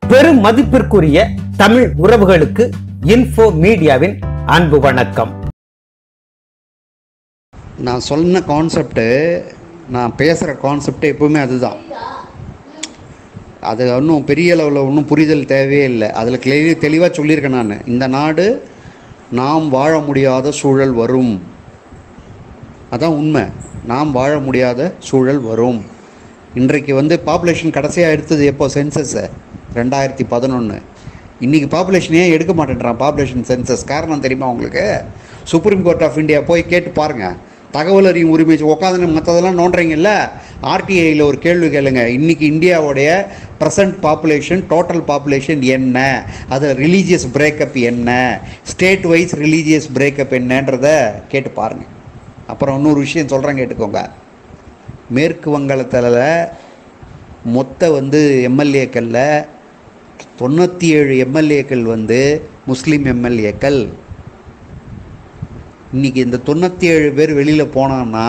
பெரும் மதிப்பிற்குரிய தமிழ் உறவுகளுக்கு இன்ஃபோ மீடியாவின் அன்பு வணக்கம். நான் சொன்ன கான்செப்ட், நான் பேசுகிற கான்செப்ட் எப்பவுமே அதுதான். அது ஒன்றும் பெரிய அளவில் ஒன்றும் புரிதல் தேவையே இல்லை. அதில் தெளிவாக சொல்லியிருக்கேன். நான் இந்த நாடு நாம் வாழ முடியாத சூழல் வரும், அதான் உண்மை. நாம் வாழ முடியாத சூழல் வரும். இன்றைக்கு பாப்புலேஷன் கடைசியாக எடுத்தது எப்போ? சென்சஸ் 2011. இன்றைக்கி பாப்புலேஷன் ஏன் எடுக்க மாட்டேன்றான் பாப்புலேஷன் சென்சஸ்? காரணம் தெரியுமா உங்களுக்கு? சுப்ரீம் கோர்ட் ஆஃப் இந்தியா போய் கேட்டு பாருங்கள். தகவல் அறியும் உரிமை உட்காந்து மற்றதெல்லாம் நோண்டுறீங்கல்ல, ஆர்டிஐயில் ஒரு கேள்வி கேளுங்க. இன்றைக்கி இந்தியாவுடைய ப்ரெசன்ட் பாப்புலேஷன், டோட்டல் பாப்புலேஷன் என்ன, அது ரிலீஜியஸ் பிரேக்கப் என்ன, ஸ்டேட் வைஸ் ரிலீஜியஸ் பிரேக்கப் என்னன்றதை கேட்டு பாருங்கள். அப்புறம் இன்னொரு விஷயம் சொல்கிறேன், கேட்டுக்கோங்க. மேற்கு வங்காளத்தில் மொத்த எம்எல்ஏக்களில் 97 எம்எல்ஏக்கள் முஸ்லீம் எம்எல்ஏக்கள். இன்றைக்கி இந்த 97 பேர் வெளியில் போனான்னா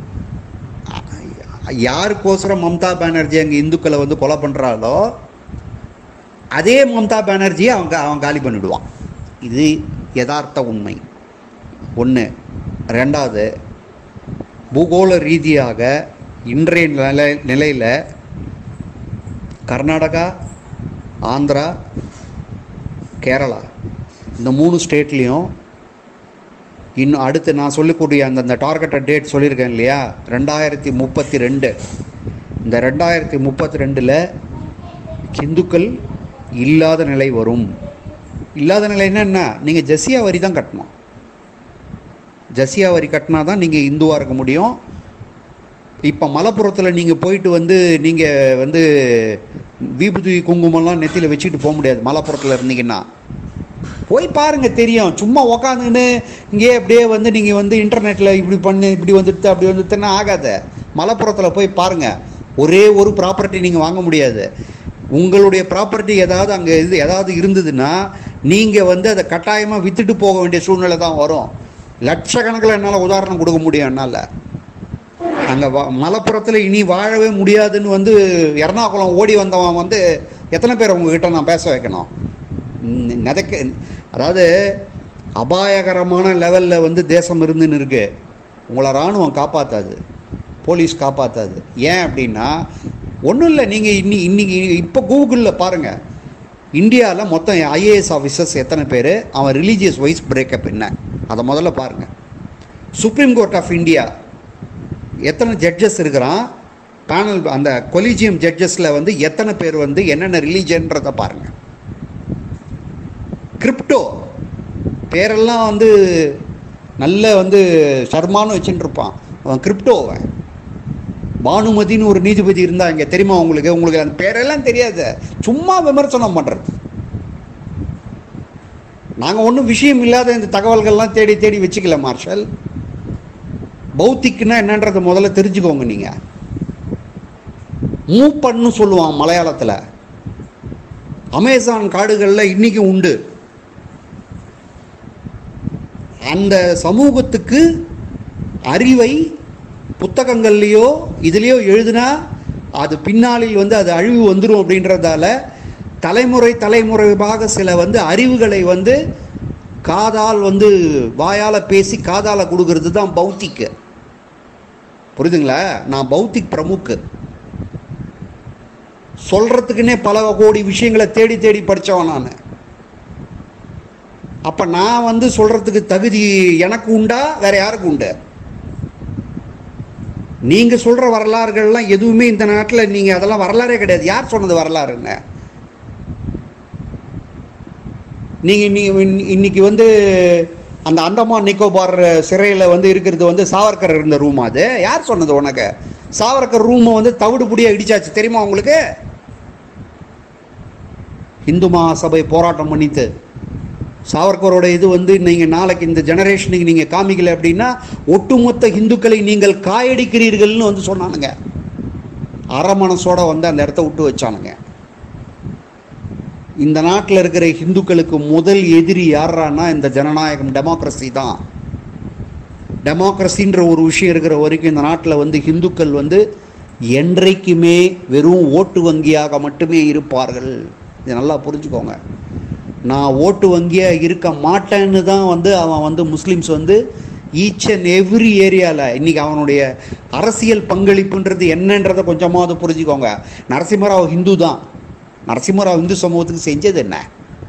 யாருக்கோசரம் மம்தா பானர்ஜி அங்கே இந்துக்களை கொலை பண்ணுறாலோ அதே மம்தா பானர்ஜியை அவன் காலி பண்ணிவிடுவான். இது யதார்த்த உண்மை. ஒன்று. ரெண்டாவது, பூகோள ரீதியாக இன்றைய நிலையில் கர்நாடகா, ஆந்திரா, கேரளா இந்த 3 ஸ்டேட்லேயும் இன்னும் அடுத்து நான் சொல்லக்கூடிய அந்த டார்கெட்டட் டேட் சொல்லியிருக்கேன் இல்லையா, 2032. இந்த 2032 ஹிந்துக்கள் இல்லாத நிலை வரும். இல்லாத நிலைன்னா என்ன? நீங்கள் ஜசியா வரி தான் கட்டணும். ஜசியா வரி கட்டினா தான் நீங்கள் இந்துவாக இருக்க முடியும். இப்போ மலப்புறத்தில் நீங்கள் போயிட்டு நீங்கள் வீபுதி குங்குமம்லாம் நெத்தியில் வச்சுக்கிட்டு போக முடியாது. மலப்புறத்தில் இருந்தீங்கன்னா போய் பாருங்கள், தெரியும். சும்மா உக்காந்துன்னு இங்கே அப்படியே நீங்கள் இன்டர்நெட்டில் இப்படி பண்ணு, இப்படி வந்துடுது, அப்படி வந்துடுதுன்னா ஆகாத. மலப்புறத்தில் போய் பாருங்கள். ஒரே ஒரு ப்ராப்பர்ட்டி நீங்கள் வாங்க முடியாது. உங்களுடைய ப்ராப்பர்ட்டி ஏதாவது அங்கே ஏதாவது இருந்ததுன்னா நீங்கள் அதை கட்டாயமாக விற்றுட்டு போக வேண்டிய சூழ்நிலை தான் வரும். லட்சக்கணக்கில் என்னால் உதாரணம் கொடுக்க முடியும். என்னால் அங்கே மலப்புறத்தில் இனி வாழவே முடியாதுன்னு எர்ணாகுளம் ஓடி வந்தவன் எத்தனை பேர் உங்ககிட்ட நான் பேச வைக்கணும்? அதாவது அபாயகரமான லெவலில் தேசம் இருந்துன்னு இருக்கு. உங்களை இராணுவம் காப்பாற்றாது, போலீஸ் காப்பாற்றாது. ஏன் அப்படின்னா ஒன்றும் இல்லை. நீங்கள் இன்னைக்கு இப்போ கூகுளில் பாருங்கள், இந்தியாவில் மொத்தம் ஐஏஎஸ் ஆஃபீஸர்ஸ் எத்தனை பேர், அவன் ரிலீஜியஸ் வைஸ் பிரேக்கப் என்ன, அதை முதல்ல பாருங்கள். சுப்ரீம் கோர்ட் ஆஃப் இந்தியா எத்தனை ஜட்ஜஸ் இருக்கிறான், பேனல் அந்த கொலிஜியம் ஜட்ஜஸில் எத்தனை பேர் என்னென்ன ரிலீஜன்றதை பாருங்கள். கிரிப்டோ பேரெல்லாம் நல்ல சர்மான்னு வச்சுட்டு இருப்பான் அவன். கிரிப்டோவை பானுமதினு ஒரு நீதிபதி இருந்தா இங்கே, தெரியுமா உங்களுக்கு? உங்களுக்கு அந்த பேரெல்லாம் தெரியாது, சும்மா விமர்சனம் பண்ணுறது. நாங்கள் ஒன்றும் விஷயம் இல்லாத இந்த தகவல்கள்லாம் தேடி தேடி வச்சுக்கல மார்ஷல். பௌத்திக்னா என்னன்றதை முதல்ல தெரிஞ்சுக்கோங்க. நீங்கள் மூப்பன்னு சொல்லுவான் மலையாளத்தில். அமேசான் காடுகளில் இன்றைக்கும் உண்டு. அந்த சமூகத்துக்கு அறிவை புத்தகங்கள்லேயோ இதுலேயோ எழுதுனா அது பின்னாளில் அது அழிவு வந்துடும் அப்படின்றதால தலைமுறையாக சில அறிவுகளை காதால் வாயால் பேசி காதால் கொடுக்கறது தான் பௌத்திக்கு. புரியுதுங்களா? நான் பௌத்திக் பிரமுக்கு. சொல்கிறதுக்குன்னே பல கோடி விஷயங்களை தேடி தேடி படித்தவன் நான். அப்போ நான் சொல்கிறதுக்கு தகுதி எனக்கு உண்டா, வேற யாருக்கு உண்டு? நீங்கள் சொல்கிற வரலாறுகள்லாம் எதுவுமே இந்த நாட்டில் நீங்கள் அதெல்லாம் வரலாறே கிடையாது. யார் சொன்னது வரலாறுன்னு? நீங்கள் இன்னைக்கு அந்த அந்தமான் நிக்கோபார் சிறையில் இருக்கிறது சாவர்கர் இருந்த ரூம். அது யார் சொன்னது உனக்கு? சாவர்கர் ரூமை தவிடுபடியாக இடிச்சாச்சு, தெரியுமா உங்களுக்கு? இந்து மகாசபை போராட்டம் பண்ணிட்டு சாவர்கரோட இது நீங்கள் நாளைக்கு இந்த ஜெனரேஷனுக்கு நீங்கள் காமிக்கல அப்படின்னா ஒட்டுமொத்த இந்துக்களை நீங்கள் காயடிக்கிறீர்கள்னு சொன்னானுங்க. அரை மனசோட அந்த இடத்த விட்டு வச்சானுங்க. இந்த நாட்டில் இருக்கிற இந்துக்களுக்கு முதல் எதிரி யாரானா இந்த ஜனநாயகம், டெமோக்ரஸி தான். டெமோக்ரஸின்ற ஒரு விஷயம் இருக்கிற வரைக்கும் இந்த நாட்டில் இந்துக்கள் என்றைக்குமே வெறும் ஓட்டு வங்கியாக மட்டுமே இருப்பார்கள். இது நல்லா புரிஞ்சுக்கோங்க. நான் ஓட்டு வங்கியாக இருக்க மாட்டேன்னு தான் வந்து அவன் வந்து முஸ்லீம்ஸ் வந்து ஈச் அண்ட் எவ்ரி ஏரியாவில் இன்றைக்கி அவனுடைய அரசியல் பங்களிப்புன்றது என்னன்றதை கொஞ்சமாவது புரிஞ்சுக்கோங்க. நரசிம்மராவ் ஹிந்து தான். நரசிம்மராவ் இந்து சமூகத்துக்கு செஞ்சது என்ன?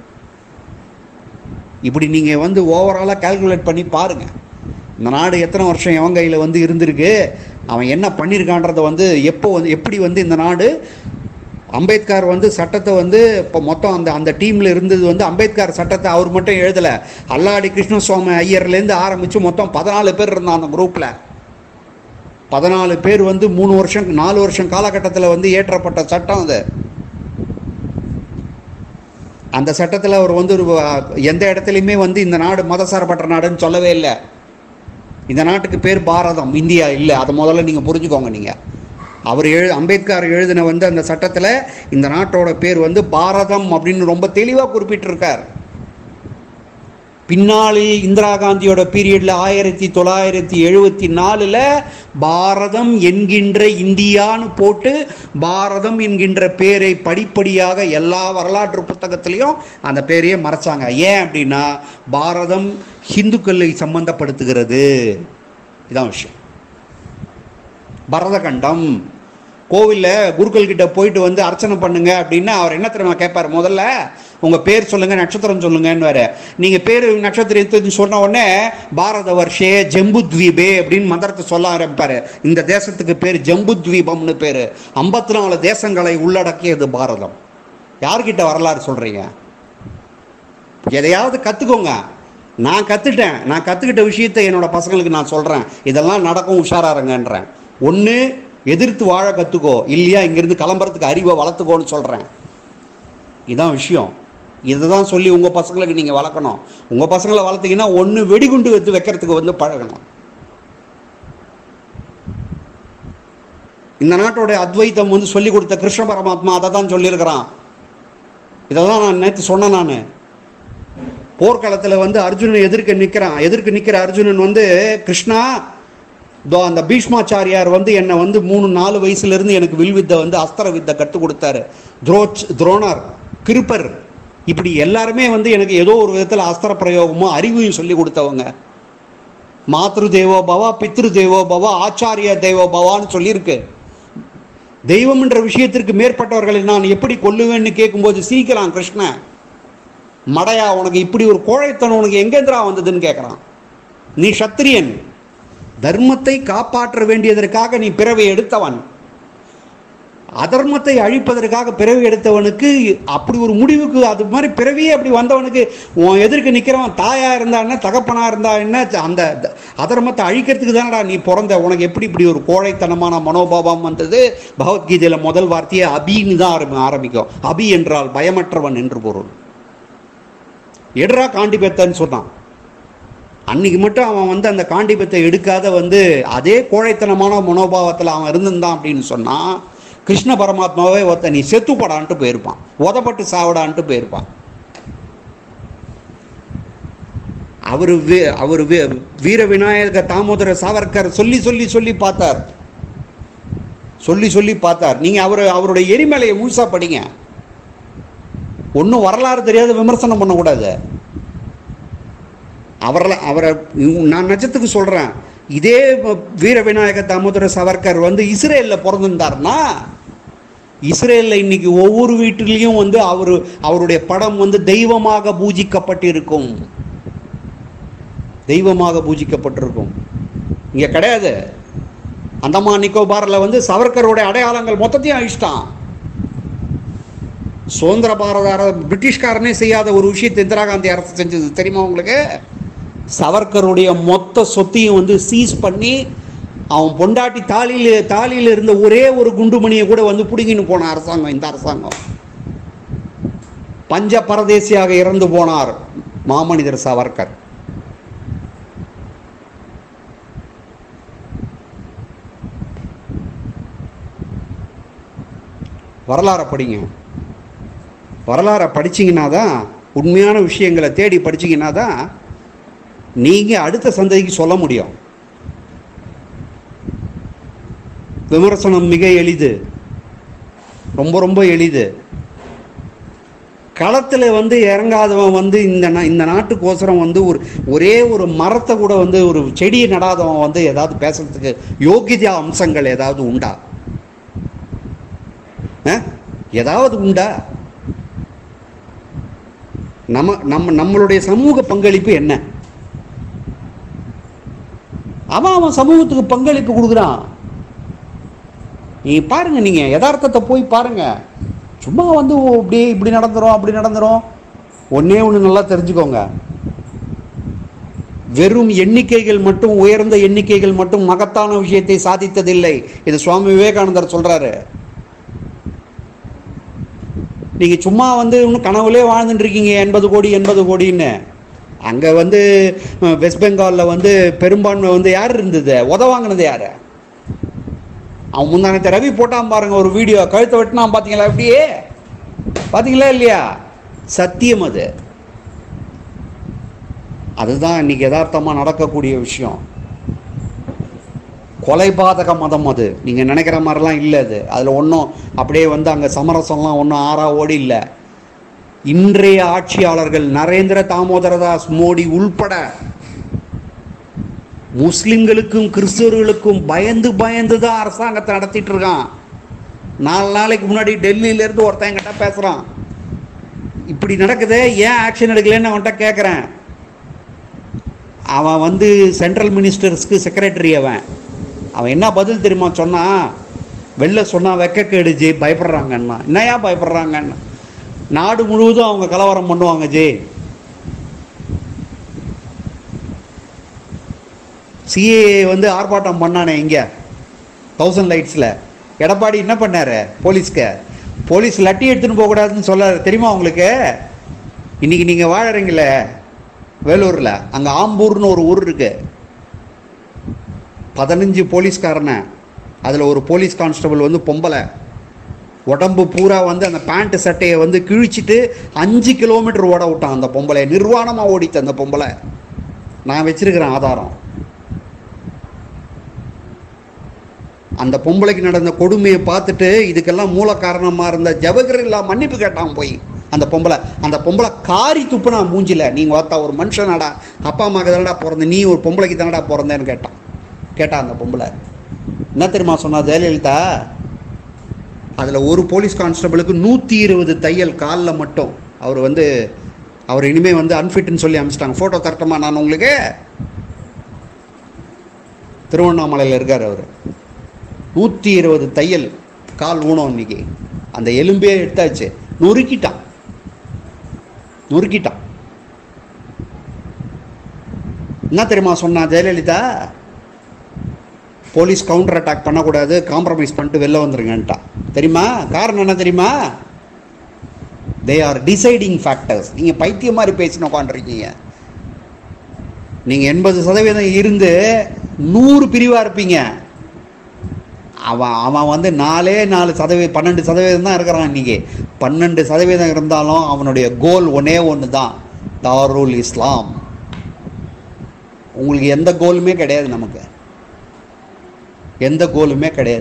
இப்படி நீங்கள் வந்து ஓவராலாக கால்குலேட் பண்ணி பாருங்கள். இந்த நாடு எத்தனை வருஷம் எவன் கையில் வந்து இருந்திருக்கு, அவன் என்ன பண்ணியிருக்கான்றதை வந்து எப்போ வந்து எப்படி வந்து இந்த நாடு அம்பேத்கர் வந்து சட்டத்தை வந்து இப்போ மொத்தம் அந்த டீமில் இருந்தது வந்து அம்பேத்கர் சட்டத்தை அவர் மட்டும் எழுதலை. அல்லாடி கிருஷ்ணசுவாமி ஐயர்லேருந்து ஆரம்பித்து மொத்தம் 14 பேர் இருந்தான் அந்த குரூப்பில். 14 பேர் வந்து 4 வருஷம் காலகட்டத்தில் வந்து ஏற்றப்பட்ட சட்டம் அது. அந்த சட்டத்தில் அவர் வந்து எந்த இடத்துலையுமே வந்து இந்த நாடு மதசார்பற்ற நாடுன்னு சொல்லவே இல்லை. இந்த நாட்டுக்கு பேர் பாரதம், இந்தியா இல்லை. அதை முதல்ல நீங்கள் புரிஞ்சுக்கோங்க. நீங்கள் அம்பேத்கர் எழுதின வந்து அந்த சட்டத்தில் இந்த நாட்டோட பேர் வந்து பாரதம் அப்படின்னு ரொம்ப தெளிவாக குறிப்பிட்டிருக்கார். பின்னாளில் இந்திரா காந்தியோட பீரியடில் 1974 பாரதம் என்கின்ற இந்தியான்னு போட்டு பாரதம் என்கின்ற பேரை படிப்படியாக எல்லா வரலாற்று புத்தகத்திலையும் அந்த பேரையே மறைச்சாங்க. ஏன் அப்படின்னா பாரதம் ஹிந்துக்களை சம்பந்தப்படுத்துகிறது. இதான் விஷயம். பரதகண்டம் கோவிலில் குருக்கள் கிட்ட போயிட்டு வந்து அர்ச்சனை பண்ணுங்க அப்படின்னா அவர் என்ன தெரியுமா கேட்பார்? முதல்ல உங்கள் பேர் சொல்லுங்கள், நட்சத்திரம் சொல்லுங்கன்னு வேறு. நீங்கள் பேர் நட்சத்திரத்தை சொன்ன உடனே பாரத வருஷே ஜம்புத்வீபே அப்படின்னு மந்திரத்தை சொல்ல ஆரம்பிப்பார். இந்த தேசத்துக்கு பேர் ஜம்புத்வீபம்னு பேர். 54 தேசங்களை உள்ளடக்கியது பாரதம். யார்கிட்ட வரலாறு சொல்கிறீங்க? எதையாவது கற்றுக்கோங்க. நான் கற்றுக்கிட்ட விஷயத்தை என்னோடய பசங்களுக்கு நான் சொல்கிறேன். இதெல்லாம் நடக்கும், உஷாராருங்கன்றேன். ஒன்று எதிர்த்து வாழ கற்றுக்கோ, இல்லையா இங்கேருந்து கிளம்புறதுக்கு அறிவை வளர்த்துக்கோன்னு சொல்கிறேன். இதுதான் விஷயம். இதை தான் சொல்லி உங்கள் பசங்களுக்கு நீங்கள் வளர்க்கணும். உங்கள் பசங்களை வளர்த்தீங்கன்னா ஒன்று வெடிகுண்டு எடுத்து வைக்கிறதுக்கு வந்து பழகணும். இந்த நாட்டோட அத்வைத்தம் வந்து சொல்லி கொடுத்த கிருஷ்ண பரமாத்மா அதை தான் சொல்லியிருக்கிறான். இதை தான் நான் நேற்று சொன்னேன். நான் போர்க்களத்தில் வந்து அர்ஜுனன் எதிர்க்க நிற்கிற அர்ஜுனன் வந்து கிருஷ்ணா, அந்த பீஷ்மாச்சாரியார் வந்து என்னை வந்து 3-4 வயசுலேருந்து எனக்கு வில்வித்தை வந்து அஸ்திர வித்தை கற்றுக் கொடுத்தாரு. துரோணர், கிருப்பர், இப்படி எல்லாருமே வந்து எனக்கு ஏதோ ஒரு விதத்தில் அஸ்திர பிரயோகமும் அறிவையும் சொல்லி கொடுத்தவங்க. மாத்ரு தேவோ பவா, பித்ரு தேவோ பவா, ஆச்சாரிய தேவோ பவான்னு சொல்லியிருக்கு. தெய்வம்ன்ற விஷயத்திற்கு மேற்பட்டவர்களை நான் எப்படி கொல்லுவேன்னு கேட்கும்போது சிரிக்கிறான் கிருஷ்ணன். மடையா, உனக்கு இப்படி ஒரு கோழைத்தனம் உனக்கு எங்கேந்திரா வந்ததுன்னு கேட்குறான். நீ சத்திரியன், தர்மத்தை காப்பாற்ற வேண்டியதற்காக நீ பிறவி எடுத்தவன். அதர்மத்தை அழிப்பதற்காக பிறவி எடுத்தவனுக்கு அப்படி ஒரு முடிவுக்கு, அது மாதிரி பிறவியே அப்படி வந்தவனுக்கு உன் எதிர்க்க நிற்கிறவன் தாயா இருந்தா என்ன, தகப்பனா இருந்தா என்ன, அந்த அதர்மத்தை அழிக்கிறதுக்கு தானடா நீ பிறந்த. உனக்கு எப்படி இப்படி ஒரு கோழைத்தனமான மனோபாவம் வந்தது? பகவத்கீதையில் முதல் வார்த்தையை அபின்னு தான் ஆரம்பிக்கும். அபி என்றால் பயமற்றவன் என்று பொருள். எடுறா காண்டிபெத்தன்னு சொன்னான். அன்னைக்கு மட்டும் அவன் வந்து அந்த காண்டிபத்தை எடுக்காத வந்து அதே கோழைத்தனமான மனோபாவத்தில் அவன் இருந்திருந்தான் அப்படின்னு சொன்னான். கிருஷ்ண பரமாத்மாவே ஒருத்த நீ செத்துப்படான்ட்டு போயிருப்பான், உதப்பட்டு சாவடான்ட்டு போயிருப்பான். அவர் வீர விநாயக தாமோதர சாவர்கர் சொல்லி பார்த்தார். நீங்க அவருடைய எரிமலையை முழுசா படிங்க. ஒன்றும் வரலாறு தெரியாத விமர்சனம் பண்ணக்கூடாது. அவரை நான் நட்சத்துக்கு சொல்கிறேன். இதே வீர விநாயக தாமோதர சாவர்கர் வந்து இஸ்ரேலில் பிறந்திருந்தார்னா, இஸ்ரேலில் இன்னைக்கு ஒவ்வொரு வீட்டிலையும் வந்து அவருடைய படம் வந்து தெய்வமாக பூஜிக்கப்பட்டிருக்கும். இங்கே கிடையாது. அந்தமான் நிக்கோபாரில் வந்து சவர்கருடைய அடையாளங்கள் மொத்தத்தையும் அழிச்சிட்டான். சுதந்திர பாரத பிரிட்டிஷ்காரனே செய்யாத ஒரு விஷயத்தை இந்திரா காந்தி அரசு செஞ்சது தெரியுமா உங்களுக்கு? சவர்கருடைய மொத்த சொத்தையும் வந்து சீஸ் பண்ணி அவன் பொண்டாட்டி தாலியில் இருந்த ஒரே ஒரு குண்டுமணியை கூட வந்து பிடுங்கின்னு போன அரசாங்கம் இந்த அரசாங்கம். பஞ்ச பரதேசியாக இறந்து போனார் மாமனிதர் சவர்கர். வரலாறை படிங்க. வரலாறை படிச்சிங்கன்னா தான், உண்மையான விஷயங்களை தேடி படிச்சிங்கன்னா தான் நீங்கள் அடுத்த சந்ததிக்கு சொல்ல முடியும். விமர்சனம் மிக எளிது, ரொம்ப ரொம்ப எளிது. களத்தில் வந்து இறங்காதவன் வந்து இந்த நாட்டுக்கோசரம் வந்து ஒரே ஒரு மரத்தை கூட வந்து ஒரு செடியை நடாதவன் வந்து ஏதாவது பேசுறதுக்கு யோகிதா அம்சங்கள் ஏதாவது உண்டா? ஏதாவது உண்டா? நம்மளுடைய சமூக பங்களிப்பு என்ன? அவன் சமூகத்துக்கு பங்களிப்பு கொடுக்குறான். நீ பாருங்க, நீங்க யதார்த்தத்தை போய் பாருங்க. சும்மா வந்து அப்படியே இப்படி நடந்துரும் அப்படி நடந்துரும். ஒன்னே ஒன்று நல்லா தெரிஞ்சுக்கோங்க, வெறும் எண்ணிக்கைகள் மட்டும், உயர்ந்த எண்ணிக்கைகள் மட்டும் மகத்தான விஷயத்தை சாதித்ததில்லை. இது சுவாமி விவேகானந்தர் சொல்றாரு. நீங்க சும்மா வந்து இன்னும் கனவுலே வாழ்ந்துட்டு இருக்கீங்க 80 கோடி 80 கோடின்னு. அங்க வந்து வெஸ்ட் பெங்காலில் வந்து பெரும்பான்மை வந்து யார் இருந்தது? உதவாங்கினது யாரு? அவன் முந்தானத்தை ரவி போட்டான் பாருங்க ஒரு வீடியோ, கழுத்தை வெட்டினான். பார்த்தீங்களா? அப்படியே பார்த்தீங்களா இல்லையா? சத்தியம் அது. அதுதான் இன்னைக்கு யதார்த்தமாக நடக்கக்கூடிய விஷயம். கொலைபாதக மதம் அது. நீங்கள் நினைக்கிற மாதிரிலாம் இல்லை அது. அதில் ஒன்றும் அப்படியே வந்து அங்கே சமரசம்லாம் ஒன்றும் ஆறா ஓடி இல்லை. இன்றைய ஆட்சியாளர்கள் நரேந்திர தாமோதரதாஸ் மோடி உள்பட முஸ்லிம்களுக்கும் கிறிஸ்தவர்களுக்கும் பயந்து பயந்து தான் அரசாங்கத்தை நடத்திட்டு இருக்கான். 4 நாளைக்கு முன்னாடி டெல்லியிலேருந்து ஒருத்தன் என்கிட்ட பேசுகிறான், இப்படி நடக்குது ஏன் ஆக்ஷன் எடுக்கலன்னு அவன்கிட்ட கேட்குறேன். அவன் வந்து சென்ட்ரல் மினிஸ்டர்ஸ்க்கு செக்ரட்டரி. அவன் என்ன பதில் தெரியுமா சொன்னான்? வெளில சொன்னால் வெக்கக்கேடு ஜி, பயப்படுறாங்கன்னா. என்னையா பயப்படுறாங்கன்னு? நாடு முழுவதும் அவங்க கலவரம் பண்ணுவாங்க ஜி. சிஏ வந்து ஆர்ப்பாட்டம் பண்ணானே இங்கே 1000 லைட்ஸில். எடப்பாடி என்ன பண்ணாரு? போலீஸ் லட்டி எடுத்துன்னு போகக்கூடாதுன்னு சொல்லாரு. தெரியுமா உங்களுக்கு? இன்னைக்கு நீங்கள் வாழறீங்களே வேலூரில், அங்கே ஆம்பூர்னு ஒரு ஊர் இருக்கு. 15 போலீஸ்காரனை, அதில் ஒரு போலீஸ் கான்ஸ்டபிள் வந்து பொம்பளை, உடம்பு பூரா வந்து அந்த பேண்ட் சட்டையை வந்து கிழிச்சிட்டு 5 கிலோமீட்டர் ஓட விட்டான். அந்த பொம்பளை நிர்வாணமாக ஓடித்து. அந்த பொம்பளை நான் வச்சிருக்கிறேன் ஆதாரம். அந்த பொம்பளைக்கு நடந்த கொடுமையை பார்த்துட்டு இதுக்கெல்லாம் மூல காரணமாக இருந்த ஜவஹர்லா மன்னிப்பு கேட்டான் போய். அந்த பொம்பளை காரி துப்புனா மூஞ்சில. நீங்கள் பார்த்தா ஒரு மனுஷனாடா, அப்பா அம்மாவுக்கு தானடா பிறந்த, நீ ஒரு பொம்பளைக்கு தானடா பிறந்தேன்னு கேட்டான் அந்த பொம்பளை. என்ன தெரியுமா சொன்னா ஜெயலலிதா? அதில் ஒரு போலீஸ் கான்ஸ்டபிளுக்கு 120 தையல் காலில் மட்டும். அவர் இனிமேல் வந்து அன்ஃபிட்னு சொல்லி அனுப்பிச்சிட்டாங்க. ஃபோட்டோ தரட்டமா நான் உங்களுக்கு? திருவண்ணாமலையில் இருக்கார் அவர். 120 தையல் கால் ஊனம். இன்னைக்கு அந்த எலும்பே எடுத்தாச்சு, நொறுக்கிட்டான். என்ன தெரியுமா சொன்னா ஜெயலலிதா? போலீஸ் கவுண்டர் அட்டாக் பண்ணக்கூடாது, காம்ப்ரமைஸ் பண்ணிட்டு வெளில வந்துருங்கன்ட்டா. தெரியுமா காரணம் என்ன தெரியுமா? They are deciding factors. நீங்கள் பைத்தியம் மாதிரி பேசின உட்காந்துருக்கீங்க. நீங்கள் 80% இருந்து 100 பிரிவாக இருப்பீங்க. அவன் வந்து 4% 12% தான் இருக்கிறான். இன்றைக்கி 12% இருந்தாலும் அவனுடைய கோல் ஒன்று தான், தாருல் இஸ்லாம். உங்களுக்கு எந்த கோலுமே கிடையாது. நமக்கு எந்த கோலுமே கிடையாது.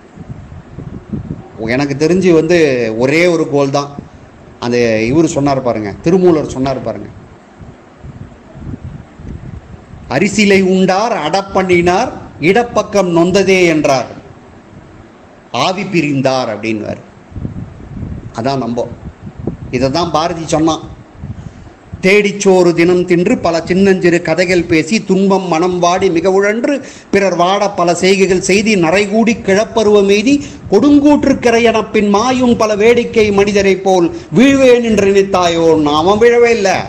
எனக்கு தெரிஞ்சு வந்து ஒரே ஒரு கோல் தான். அந்த இவர் சொன்னார் பாருங்க, திருமூலர் சொன்னார் பாருங்க, அரிசிலை உண்டார் அடப்பண்ணினார் இடப்பக்கம் நொந்ததே என்றார், ஆவி பிரிந்தார் அப்படின்வார். அதான் நம்ப. இதை தான் பாரதி சொன்னான். தேடிச்சோறு தினம் தின்று பல சின்னஞ்சிறு கதைகள் பேசி துன்பம் மனம் வாடி மிக உழன்று பிறர் வாட பல செய்கைகள் செய்தி நரைகூடி கிழப்பருவ மீதி கொடுங்கூற்றுக்கிறையன பின் மாயும் பல வேடிக்கை மனிதரை போல் வீழ்வேன் என்று நினைத்தாயோ. அவன் விழவே இல்லை.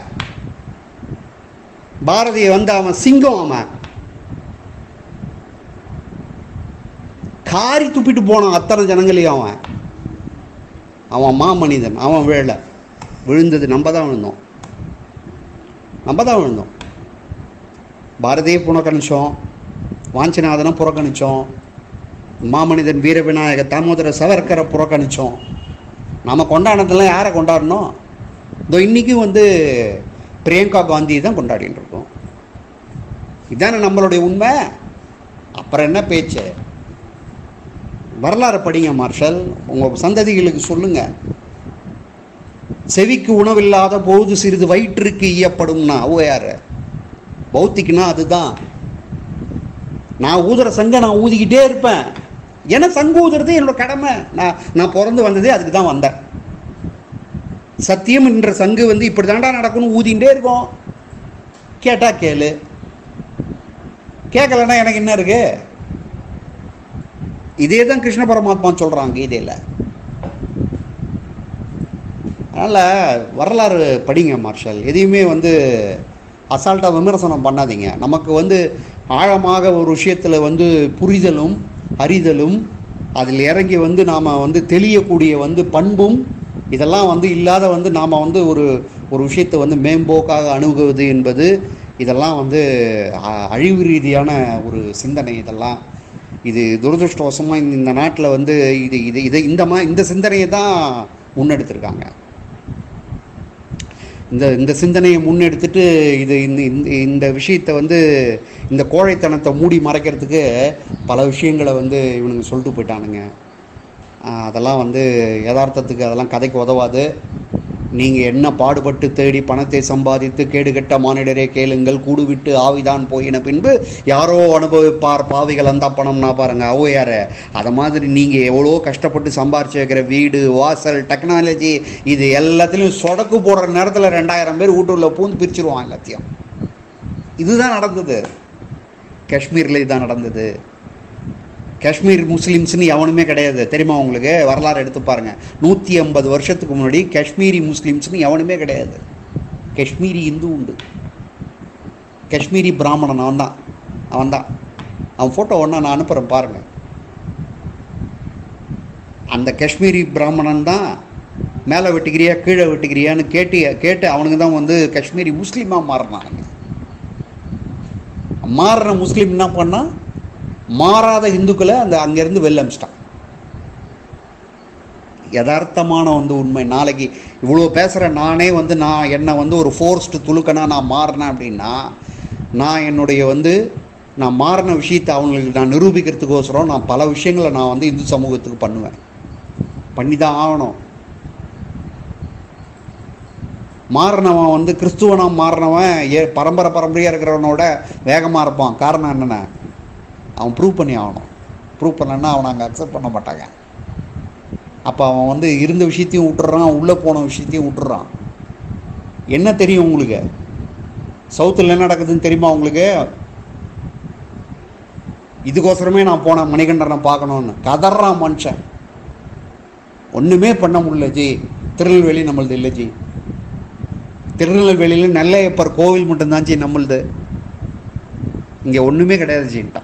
பாரதியை வந்து அவன் சிங்கம். அவன் காரி துப்பிட்டு போனான் அத்தனை ஜனங்களையும். அவன் மாமனிதன். அவன் விழல. விழுந்தது நம்ம தான் விழுந்தோம். பாரதியை புறக்கணிச்சோம், வாஞ்சிநாதனை புறக்கணிச்சோம், மாமனிதன் வீரவிநாயக தாமோதர சவர்கரை புறக்கணிச்சோம். நம்ம கொண்டாடினதெல்லாம் யாரை கொண்டாடணும்? இதோ இன்றைக்கும் வந்து பிரியங்கா காந்தி தான் கொண்டாடிட்டு இருக்கோம். இதானே நம்மளுடைய உண்மை. அப்புறம் என்ன பேச்சு? வரலாறு படிங்க மார்ஷல், உங்கள் சந்ததிகளுக்கு சொல்லுங்க. செவிக்கு உணவில்லாத போது சிறிது வயிற்றுக்கு ஈயப்படும்னா ஓயார் பௌத்திக்குனா அதுதான். நான் ஊதுற சங்க நான் ஊதிக்கிட்டே இருப்பேன். ஏன்னா சங்கு ஊதுறது என்னோட கடமை. நான் பிறந்து வந்ததே அதுக்கு தான் வந்தேன். சத்தியம் என்ற சங்கு இப்படி தாண்டா நடக்கணும் ஊதிக்கிட்டே இருக்கும். கேட்டா கேளு, கேட்கலன்னா எனக்கு என்ன இருக்கு? இதே தான் கிருஷ்ண பரமாத்மா சொல்றாங்க கீதையில். அதனால் வரலாறு படிங்க மார்ஷல். எதையுமே அசால்ட்டாக விமர்சனம் பண்ணாதீங்க. நமக்கு ஆழமாக ஒரு விஷயத்தில் புரிதலும் அறிதலும் அதில் இறங்கி நாம் தெளியக்கூடிய பண்பும் இதெல்லாம் இல்லாத நாம் ஒரு விஷயத்தை மேம்போக்காக அணுகுவது என்பது இதெல்லாம் அழிவு ரீதியான ஒரு சிந்தனை. இதெல்லாம் இது துரதிருஷ்டவசமாக இந்த நாட்டில் இது இது இதை இந்த சிந்தனையை தான் முன்னெடுத்திருக்காங்க. இந்த சிந்தனையை முன்னெடுத்துட்டு இது இந்த விஷயத்தை இந்த கோழைத்தனத்தை மூடி மறைக்கிறதுக்கு பல விஷயங்களை இவனுங்க சொல்லிட்டு போயிட்டானுங்க. அதெல்லாம் யதார்த்தத்துக்கு அதெல்லாம் கதைக்கு உதவாது. நீங்கள் என்ன பாடுபட்டு தேடி பணத்தை சம்பாதித்து கேடுகட்ட மானிடரே கேளுங்கள், கூடு விட்டு ஆவிதான் போயின பின்பு யாரோ அனுபவிப்பார் பாவிகள் அந்த பணம்னா பாருங்க ஓயார. அதை மாதிரி நீங்கள் எவ்வளோ கஷ்டப்பட்டு சம்பாரிச்சு வைக்கிற வீடு வாசல் டெக்னாலஜி இது எல்லாத்துலேயும் சொடக்கு போடுற நேரத்தில் 2000 பேர் வீட்டுள்ள பூந்து பிரிச்சுருவான் எல்லாத்தையும். இதுதான் நடந்தது காஷ்மீரில். இதுதான் நடந்தது. காஷ்மீர் முஸ்லீம்ஸ்னு எவனுமே கிடையாது தெரியுமா உங்களுக்கு? வரலாறு எடுத்து பாருங்கள். 150 வருஷத்துக்கு முன்னாடி காஷ்மீரி முஸ்லீம்ஸ்னு எவனுமே கிடையாது. காஷ்மீரி இந்து உண்டு, காஷ்மீரி பிராமணன் அவன் தான். அவன் ஃபோட்டோ ஒன்றா நான் அனுப்புகிறேன் பாருங்கள். அந்த காஷ்மீரி பிராமணன் தான் மேலே வெட்டுக்கிறியா கீழே வெட்டுக்கிறியான்னு கேட்டு அவனுக்கு தான் காஷ்மீரி முஸ்லீமாக மாறினாங்க. மாறின முஸ்லீம் என்ன பண்ணால் மாறாத இந்துக்களை அங்கேருந்து வெளில அமிச்சிட்டான். யதார்த்தமான உண்மை. நாளைக்கு இவ்வளோ பேசுகிற நானே நான் என்னை ஒரு ஃபோர்ஸ்டு துலுக்கனா நான் மாறினேன் அப்படின்னா நான் என்னுடைய நான் மாறின விஷயத்தை அவங்களுக்கு நான் நிரூபிக்கிறதுக்கோசரம் நான் பல விஷயங்களை நான் இந்து சமூகத்துக்கு பண்ணி தான் ஆகணும். மாறினவன் கிறிஸ்துவனாக மாறினவன் பரம்பரையாக இருக்கிறவனோட வேகமாக இருப்பான். காரணம் என்னென்ன? அவன் ப்ரூவ் பண்ணி ஆகணும். ப்ரூவ் பண்ணலன்னா அவனை அங்கே அக்செப்ட் பண்ண மாட்டாங்க. அப்போ அவன் இருந்த விஷயத்தையும் விட்டுறான், உள்ளே போன விஷயத்தையும் விட்டுறான். என்ன தெரியும் உங்களுக்கு? சவுத்தில் என்ன நடக்குதுன்னு தெரியுமா உங்களுக்கு? இதுக்கோசரமே நான் போனேன் மணிகண்டனை பார்க்கணுன்னு கதறான் மனுஷன். ஒன்றுமே பண்ண முடியல ஜி. திருநெல்வேலி நம்மளது இல்லை ஜி. திருநெல்வேலியில் நெல்லையப்பர் கோவில் மட்டும்தான் ஜி நம்மளுது. இங்கே ஒன்றுமே கிடையாது ஜின்ட்டான்.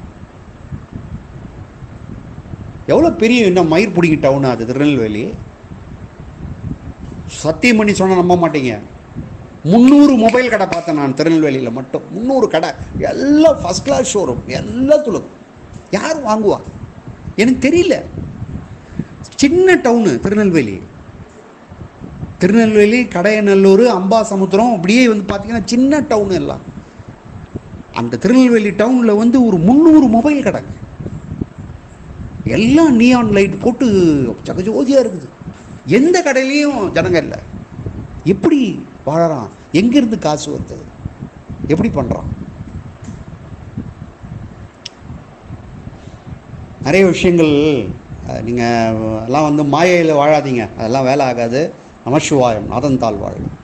எவ்வளோ பெரிய என்ன மயிர் பிடிங்க டவுன் அது திருநெல்வேலி. சத்தியம் பண்ணி சொன்னால் நம்ப மாட்டீங்க. 300 மொபைல் கடை பார்த்தேன் நான் திருநெல்வேலியில் மட்டும். 300 கடை, எல்லாம் ஃபஸ்ட் கிளாஸ் ஷோரூம், எல்லாத்துலும். யார் வாங்குவா எனக்கு தெரியல. சின்ன டவுனு திருநெல்வேலி கடையநல்லூர் அம்பாசமுத்திரம் அப்படியே பார்த்தீங்கன்னா சின்ன டவுனு எல்லாம். அந்த திருநெல்வேலி டவுனில் ஒரு 300 மொபைல் கடை, எல்லாம் நியான் லைட் போட்டு ஜகஜோதியாக இருக்குது. எந்த கடையிலையும் ஜனங்க இல்லை. எப்படி வாழறான்? எங்கேருந்து காசு வருது? எப்படி பண்ணுறான்? நிறைய விஷயங்கள். நீங்கள் எல்லாம் மாயையில் வாழாதீங்க. அதெல்லாம் வேலை ஆகாது. நமசிவாயம் நாதன் தாழ் வாழ்க.